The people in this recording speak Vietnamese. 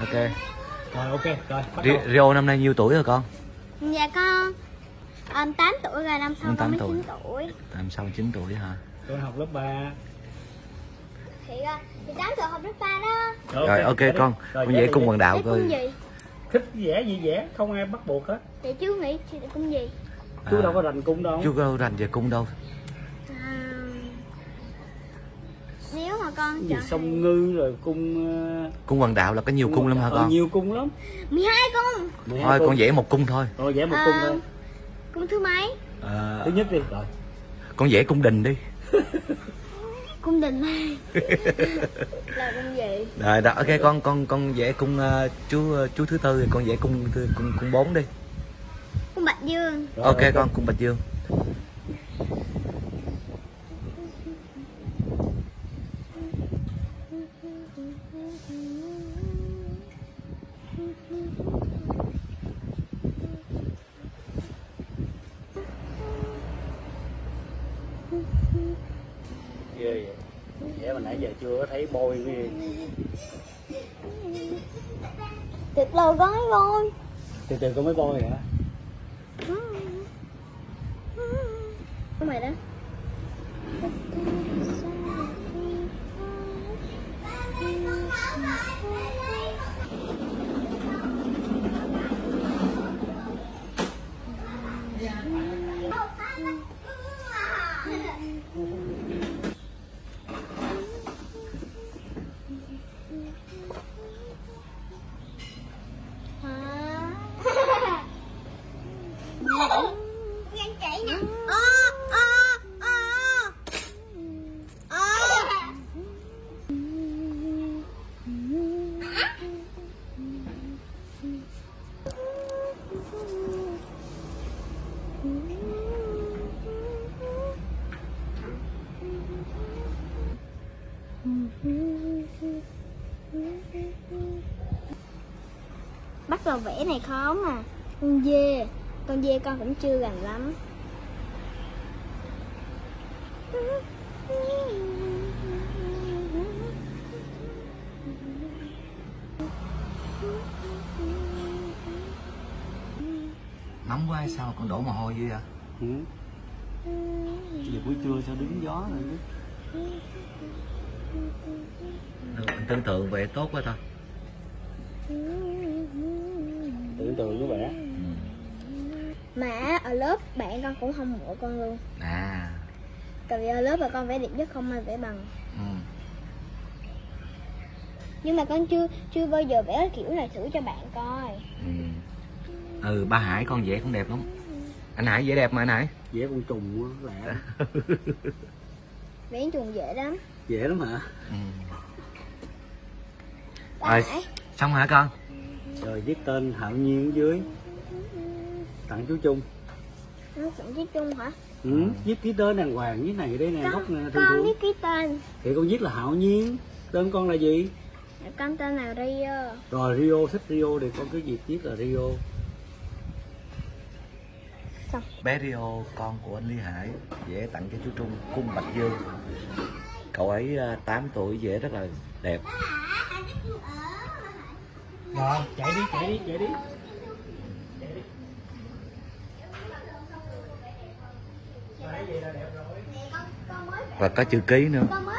Ok. Rồi ok, rồi bắt đầu. Rio năm nay nhiêu tuổi rồi con? Dạ con 8 tuổi rồi, năm sau con mới 9 tuổi. Năm sau 9 tuổi hả? Tôi học lớp 3. Thì 8 tuổi học lớp 3 đó. Rồi ok con. Con vẽ cung hoàng đạo coi. Thích vẽ gì vẽ, không ai bắt buộc hết. Vậy chú nghĩ cung gì? Chú đâu có rành cung đâu. Chú đâu rành về cung đâu. Nếu mà con gì sông Ngư rồi cung cung hoàng đạo là có nhiều cung lắm hả con? Nhiều cung lắm. 12 cung. Thôi con vẽ một cung thôi. Thôi vẽ một cung thôi. Cung thứ mấy? Thứ nhất đi. Rồi. Con vẽ cung đình đi. Cung đình là cung gì? Rồi đó, ok con vẽ cung chú thứ tư, thì con vẽ cung 4 đi. Cung Bạch Dương. Rồi, ok con, cung Bạch Dương. Ghê vậy. Vẽ mà nãy giờ chưa có thấy bôi cái gì. Từ từ con mới bôi. Từ từ con mới bôi hả? Đúng rồi đó. Bắt đầu vẽ này khó mà. Con dê con cũng chưa gần lắm. Nóng quá hay sao con đổ mồ hôi dữ vậy? Giờ buổi trưa sao đứng gió rồi chứ. Mình tưởng tượng vậy tốt quá thôi. Tưởng tượng nó vẽ. Mà ở lớp bạn con cũng không mộ con luôn. Tại vì ở lớp là con vẽ đẹp nhất, không ai vẽ bằng. Nhưng mà con chưa bao giờ vẽ kiểu này thử cho bạn coi. Ba Hải con vẽ cũng đẹp lắm. Anh Hải vẽ đẹp mà anh Hải. Vẽ con trùng á lẹ. Vẽ trùng dễ lắm. Dễ lắm hả? Rồi xong hả con? Rồi viết tên Hạo Nhiên ở dưới. Tặng chú Trung. Tặng chú Trung hả? Viết ký tên đàng hoàng với này đây nè, góc nè. Con viết ký tên. Thì con viết là Hạo Nhiên. Tên con là gì? Con tên là Rio. Rồi Rio, thích Rio thì con cứ việc viết là Rio. Xong. Bé Rio, con của anh Lý Hải, vẽ tặng cho chú Trung cung Bạch Dương. Cậu ấy 8 tuổi, vẽ rất là đẹp. Rồi, chạy đi. Và có chữ ký nữa.